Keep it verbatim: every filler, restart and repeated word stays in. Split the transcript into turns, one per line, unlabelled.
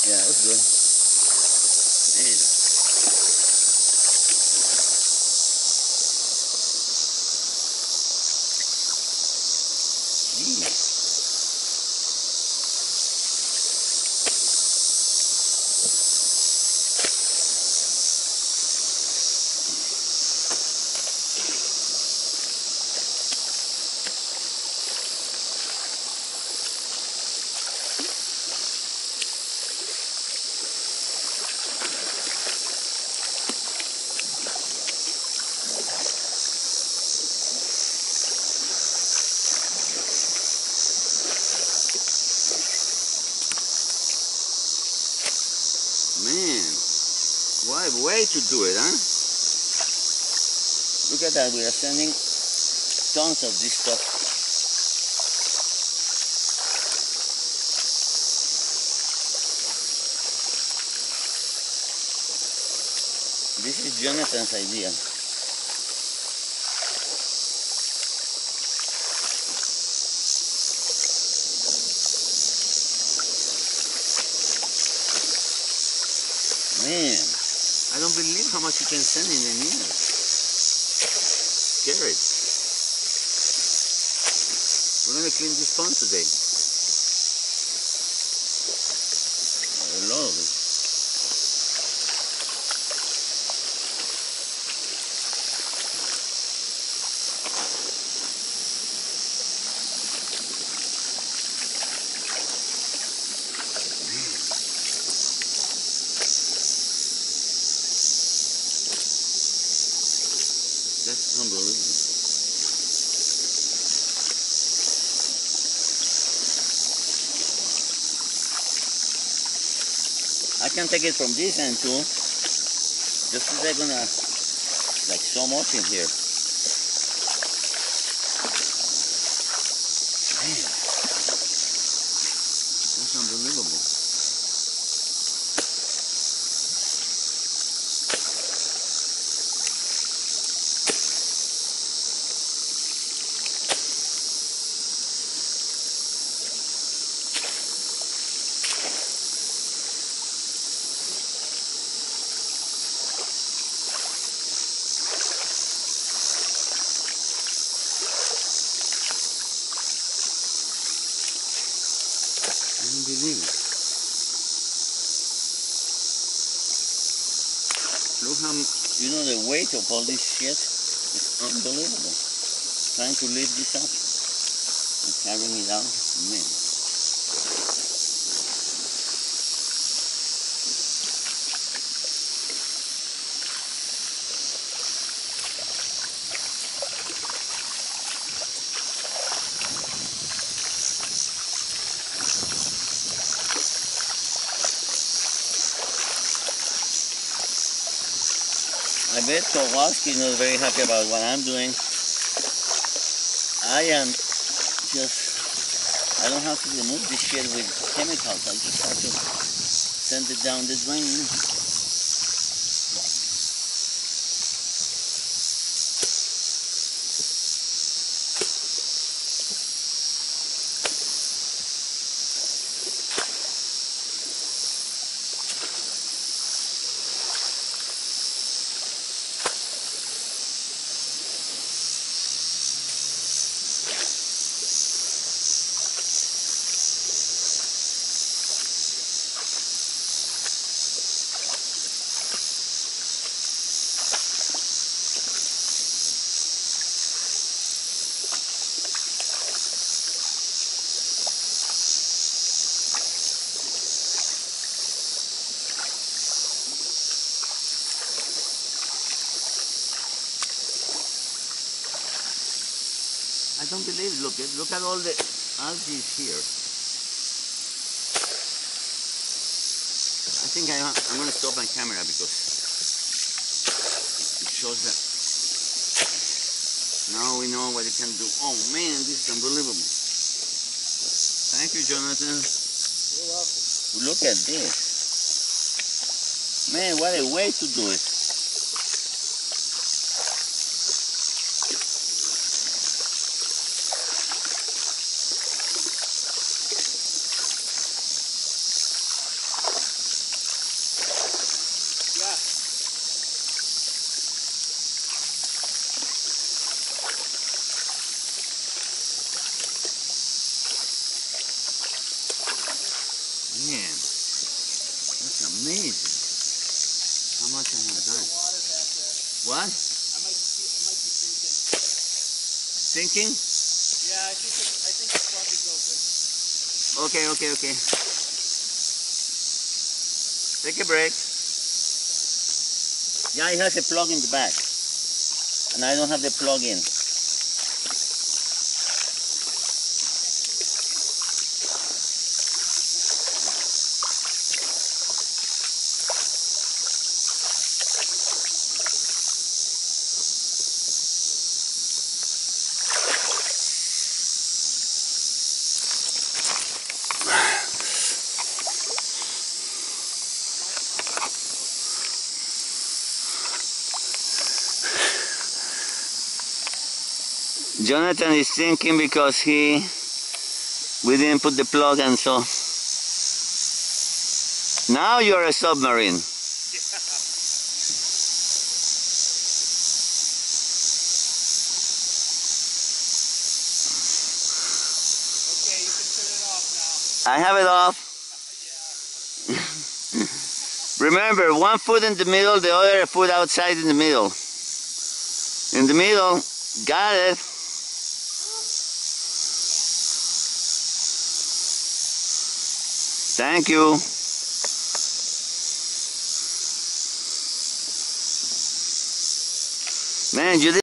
Yeah, it was good. Man. Jeez. Man, what a way to do it, huh? Look at that, we are sending tons of this stuff. This is Jonathan's idea. Man, I don't believe how much you can send in a minute. Scary. We're gonna clean this pond today. A lot of it. That's unbelievable. I can take it from this end too. Just as they're gonna, like, so much in here. Man, that's unbelievable. I don't believe it. Look how, you know, the weight of all this shit is unbelievable. Trying to lift this up and carrying it out, man. I bet Kowalski is not very happy about what I'm doing. I am just, I don't have to remove this shit with chemicals. I just have to send it down the drain. I don't believe it. Look, look at all the algae here. I think I, I'm going to stop my camera because it shows that now we know what it can do. Oh man, this is unbelievable. Thank you, Jonathan.
You're welcome.
Look at this. Man, what a way to do it. amazing how much I have done. What?
I might be, I might be thinking.
Thinking?
Yeah, I think it, I think the plug is open.
Okay, okay, okay. Take a break. Yeah, it has a plug in the back. And I don't have the plug in. Jonathan is thinking because he we didn't put the plug, and so now you're a submarine.
Okay, you can turn it off now.
I have it off. Remember, one foot in the middle, the other foot outside in the middle. In the middle, got it. Thank you. Man, you did